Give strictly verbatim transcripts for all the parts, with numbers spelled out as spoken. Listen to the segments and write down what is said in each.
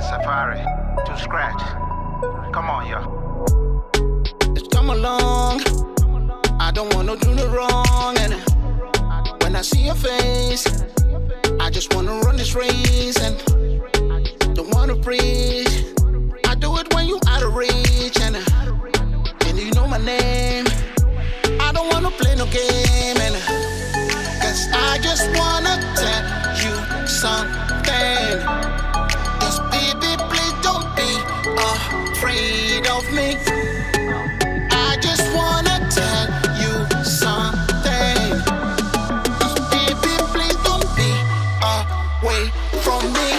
Safari to scratch. Come on, yo. Just come along. I don't wanna do the wrong, and when I see your face, I just wanna run this race and don't wanna preach. I do it when you out of reach, and and you know my name. I don't wanna play no game, and cause I just wanna tell you something. Just baby, please don't be afraid of me. I just wanna tell you something. Just baby, please don't be away from me.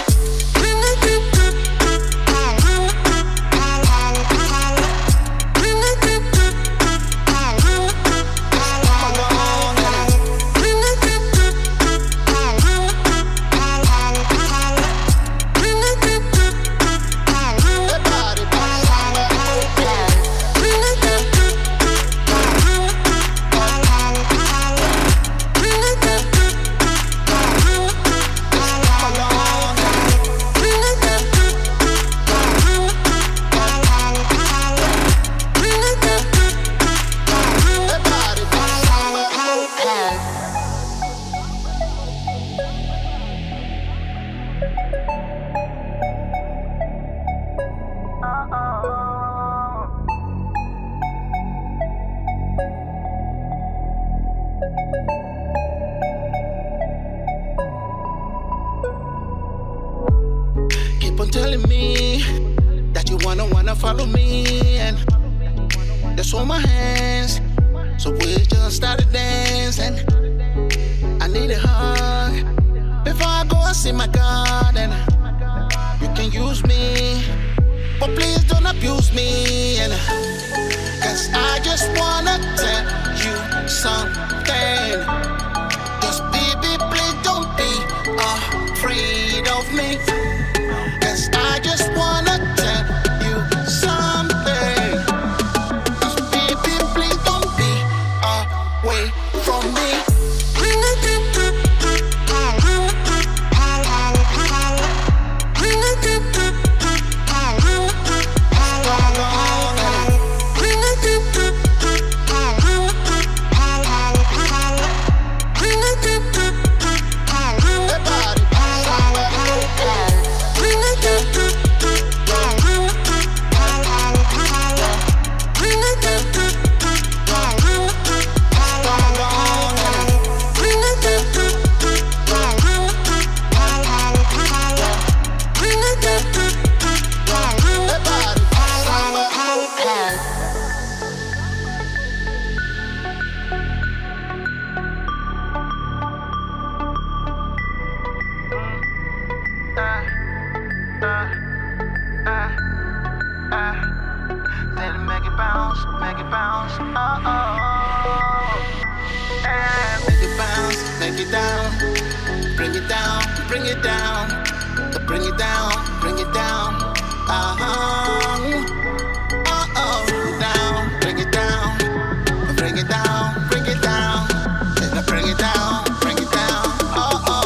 Keep on telling me that you wanna wanna follow me, and just hold my hands, so we just started dancing. I need a hug before I go and see my God, and you can use me, but please don't abuse me, and cause I just wanna tell you something. Just baby, please don't be afraid of me. Cause I just wanna tell you something. Just baby, please don't be away from me. Then make it bounce, make it bounce, oh oh. Yeah. Make it bounce, make it down, bring it down, bring it down, bring it down, bring it down, uh huh. Oh oh, down, bring it down, bring it down, bring it down, and bring it down, bring it down, oh oh.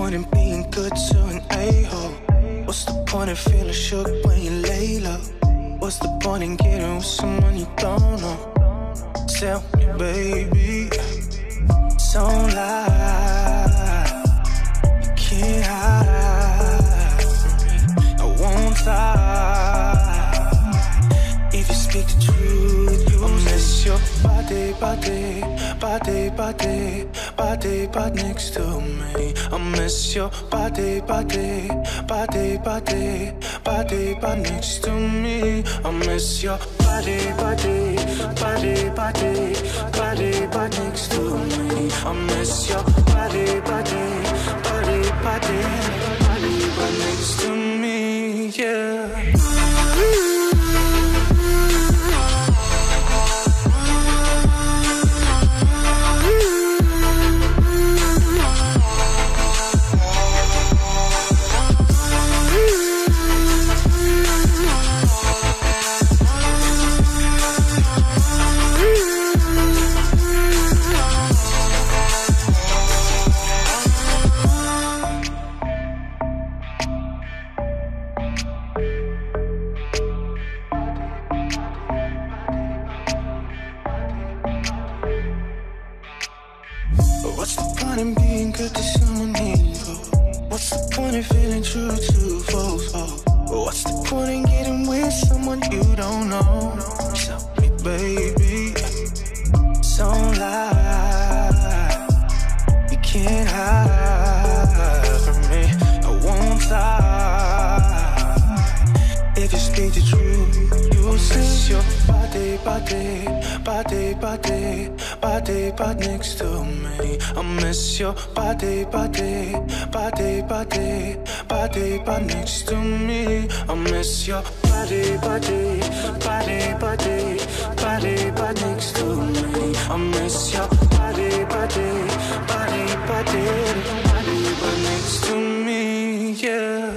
point in being good to an a-hole? What's the point in feeling shook when you lay low? What's the point in getting with someone you don't know? Tell me, baby, don't lie. You can't hide from me. I won't lie. If you speak the truth, you'll miss your body, body, body, body, body, body next to me. I miss your body, body, body, body, body, body next to me. I miss your body, body, body, body, body, body next to me. I miss your body, body, body, body, body, body next to me, yeah. What's the point in being good to someone meaningful? What's the point in feeling true to folks? Oh, what's the point in getting with someone you don't know? Tell me, baby, don't lie. You can't hide from me. I won't lie. If you speak the truth, you'll see your body, body, body, body, body, body next to me. I miss your body, body, body, body, body, body next to me. I miss your body, body, body, body, body, body next to me. I miss your body, body, body, body, body, body next to me, yeah.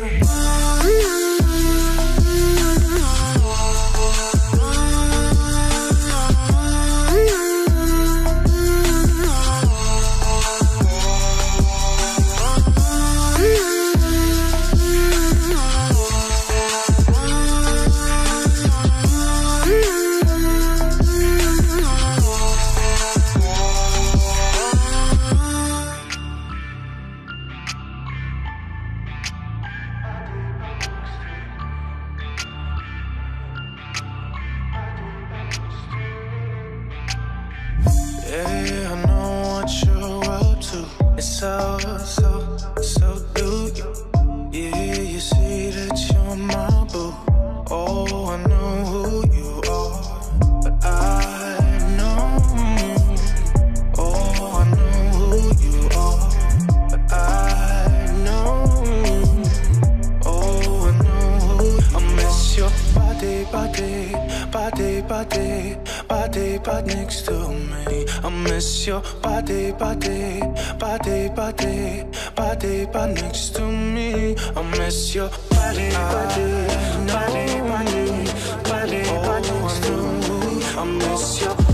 Yeah, I know what you're up to. It's so, so, so do you. Yeah, you see that you're my boo. Oh, I know who you are, but I know. Oh, I know who you are, but I know. Oh, I know who. I miss your body, body, body, body, body, body next to me. I miss your body, body, body, body, body, body next to me. I miss your body, body, body, body, body, body next to me. I miss your